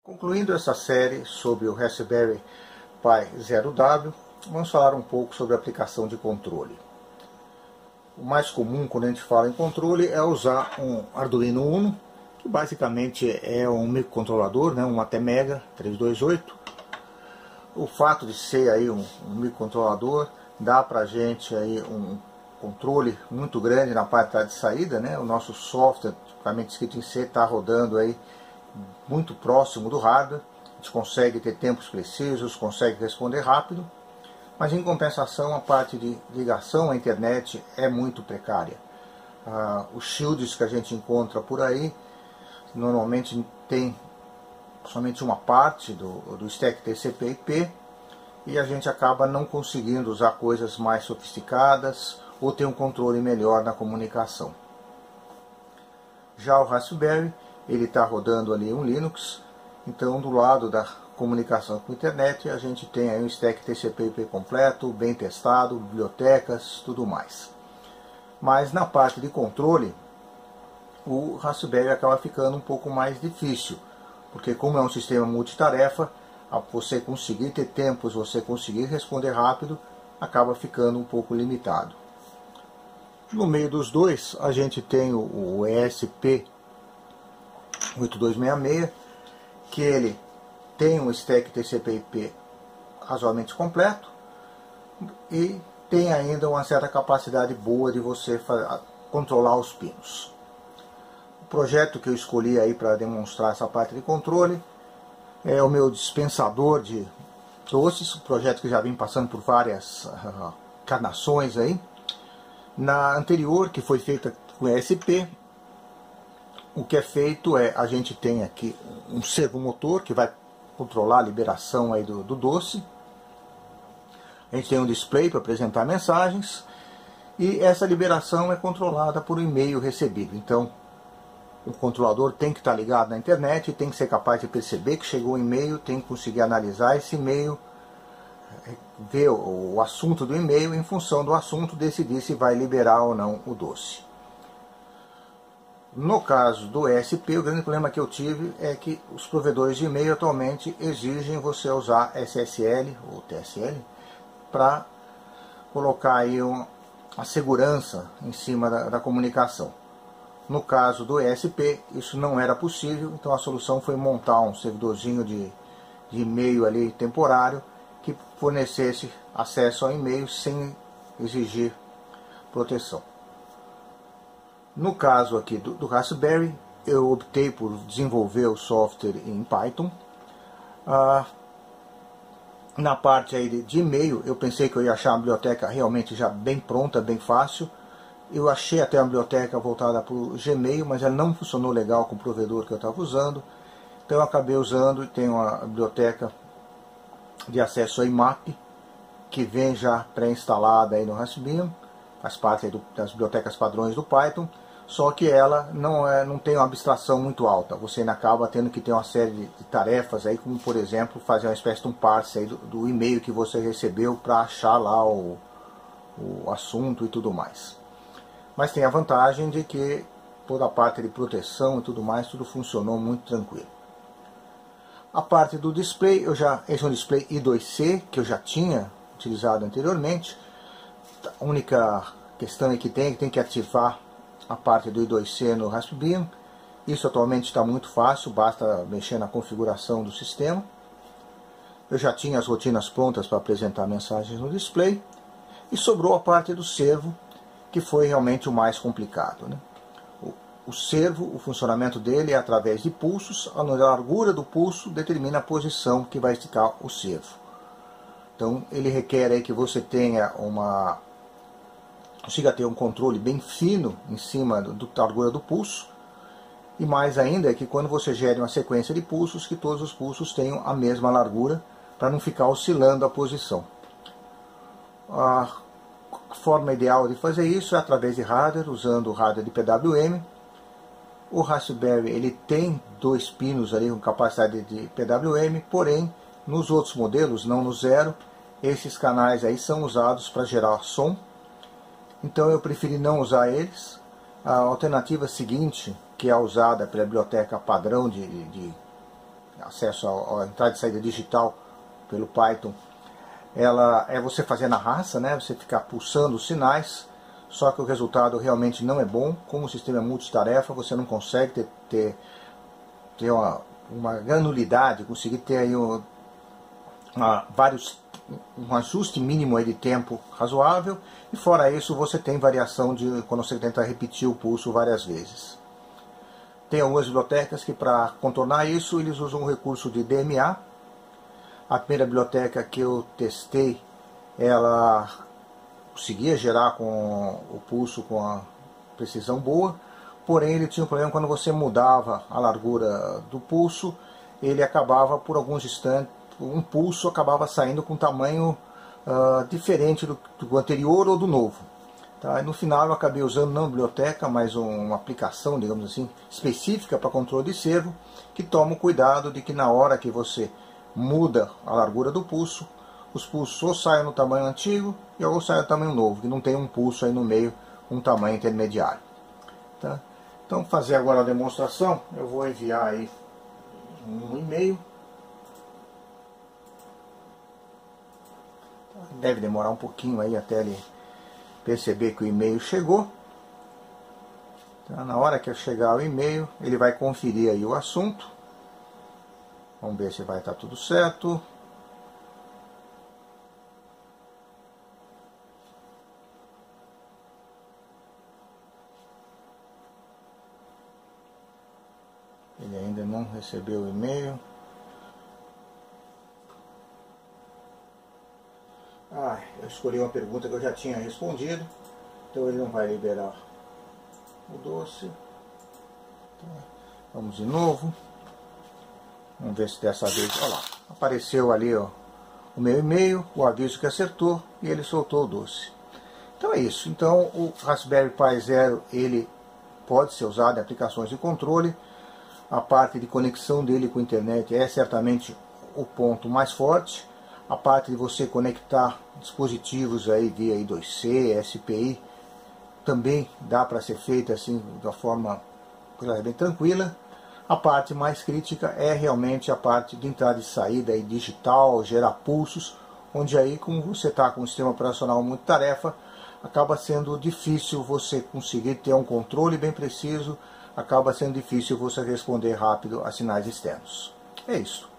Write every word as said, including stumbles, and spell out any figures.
Concluindo essa série sobre o Raspberry Pi zero W, vamos falar um pouco sobre a aplicação de controle. O mais comum quando a gente fala em controle é usar um Arduino Uno, que basicamente é um microcontrolador, né, um ATmega trezentos e vinte e oito. O fato de ser aí um, um microcontrolador dá para a gente aí um controle muito grande na parte de saída, né? O nosso software, tipicamente escrito em C, está rodando aí muito próximo do hardware. A gente consegue ter tempos precisos, consegue responder rápido, mas em compensação a parte de ligação à internet é muito precária. Ah, os shields que a gente encontra por aí normalmente tem somente uma parte do, do stack T C P I P e a gente acaba não conseguindo usar coisas mais sofisticadas ou ter um controle melhor na comunicação. Já o Raspberry, ele está rodando ali um Linux, então do lado da comunicação com a internet a gente tem aí um stack T C P I P completo, bem testado, bibliotecas, tudo mais. Mas na parte de controle, o Raspberry acaba ficando um pouco mais difícil, porque como é um sistema multitarefa, você conseguir ter tempos, você conseguir responder rápido, acaba ficando um pouco limitado. No meio dos dois, a gente tem o E S P oito dois seis seis, que ele tem um stack T C P I P razoavelmente completo e tem ainda uma certa capacidade boa de você controlar os pinos. O projeto que eu escolhi aí para demonstrar essa parte de controle é o meu dispensador de doces, um projeto que já vim passando por várias uh, encarnações aí. Na anterior, que foi feita com E S P, o que é feito é, a gente tem aqui um servomotor que vai controlar a liberação aí do, do doce. A gente tem um display para apresentar mensagens e essa liberação é controlada por um e-mail recebido. Então, o controlador tem que estar ligado na internet, tem que ser capaz de perceber que chegou um e-mail, tem que conseguir analisar esse e-mail, ver o, o assunto do e-mail, em função do assunto decidir se vai liberar ou não o doce. No caso do E S P, o grande problema que eu tive é que os provedores de e-mail atualmente exigem você usar S S L ou T S L para colocar aí uma, a segurança em cima da, da comunicação. No caso do E S P, isso não era possível, então a solução foi montar um servidorzinho de, de e-mail ali temporário que fornecesse acesso ao e-mail sem exigir proteção. No caso aqui do, do Raspberry, eu optei por desenvolver o software em Python. Ah, na parte aí de, de e-mail, eu pensei que eu ia achar uma biblioteca realmente já bem pronta, bem fácil. Eu achei até uma biblioteca voltada para o Gmail, mas ela não funcionou legal com o provedor que eu estava usando. Então eu acabei usando e tenho uma biblioteca de acesso a I M A P, que vem já pré-instalada aí no Raspbian, faz parte aí do, das bibliotecas padrões do Python, só que ela não, é, não tem uma abstração muito alta. Você ainda acaba tendo que ter uma série de, de tarefas, aí, como por exemplo fazer uma espécie de um parse aí do, do e-mail que você recebeu para achar lá o, o assunto e tudo mais. Mas tem a vantagem de que toda a parte de proteção e tudo mais, tudo funcionou muito tranquilo. A parte do display, eu já, esse é um display I dois C que eu já tinha utilizado anteriormente. A única questão é que tem, que tem que ativar a parte do I dois C no Raspbian. Isso atualmente está muito fácil, basta mexer na configuração do sistema. Eu já tinha as rotinas prontas para apresentar mensagens no display. E sobrou a parte do servo, que foi realmente o mais complicado, né? O, o servo, o funcionamento dele é através de pulsos. A largura do pulso determina a posição que vai esticar o servo. Então ele requer aí que você tenha uma consiga ter um controle bem fino em cima do, da largura do pulso, e mais ainda é que quando você gere uma sequência de pulsos, que todos os pulsos tenham a mesma largura, para não ficar oscilando a posição. A forma ideal de fazer isso é através de hardware, usando o hardware de P W M. O Raspberry ele tem dois pinos ali com capacidade de P W M, porém nos outros modelos, não no zero, esses canais aí são usados para gerar som. Então eu preferi não usar eles. A alternativa seguinte, que é usada pela biblioteca padrão de, de acesso à entrada e saída digital pelo Python, ela é você fazer na raça, né? Você ficar pulsando os sinais, só que o resultado realmente não é bom. Como o sistema é multitarefa, você não consegue ter, ter, ter uma, uma granulidade, conseguir ter aí um, uma, vários, um ajuste mínimo aí de tempo razoável, e fora isso você tem variação de quando você tenta repetir o pulso várias vezes. Tem algumas bibliotecas que, para contornar isso, eles usam o recurso de D M A. A primeira biblioteca que eu testei, ela conseguia gerar com o pulso com a precisão boa, porém ele tinha um problema quando você mudava a largura do pulso, ele acabava por alguns instantes, um pulso acabava saindo com um tamanho uh, diferente do, do anterior ou do novo. Tá? E no final eu acabei usando não biblioteca, mas uma aplicação, digamos assim, específica para controle de servo, que toma o cuidado de que na hora que você muda a largura do pulso, os pulsos ou saem no tamanho antigo ou saem no tamanho novo, que não tem um pulso aí no meio, um tamanho intermediário. Tá? Então, fazer agora a demonstração, eu vou enviar aí um e-mail. Deve demorar um pouquinho aí até ele perceber que o e-mail chegou. Tá? Na hora que chegar o e-mail, ele vai conferir aí o assunto. Vamos ver se vai estar tudo certo. Ele ainda não recebeu o e-mail. Ah, eu escolhi uma pergunta que eu já tinha respondido, então ele não vai liberar o doce. Vamos de novo. Vamos ver se dessa vez, olha lá, apareceu ali ó, o meu e-mail, o aviso que acertou, e ele soltou o doce. Então é isso. Então o Raspberry Pi Zero, ele pode ser usado em aplicações de controle. A parte de conexão dele com a internet é certamente o ponto mais forte. A parte de você conectar dispositivos aí via I dois C, S P I, também dá para ser feita assim de uma forma bem tranquila. A parte mais crítica é realmente a parte de entrada e saída aí digital, gerar pulsos, onde aí, como você está com um sistema operacional multitarefa, acaba sendo difícil você conseguir ter um controle bem preciso, acaba sendo difícil você responder rápido a sinais externos. É isso.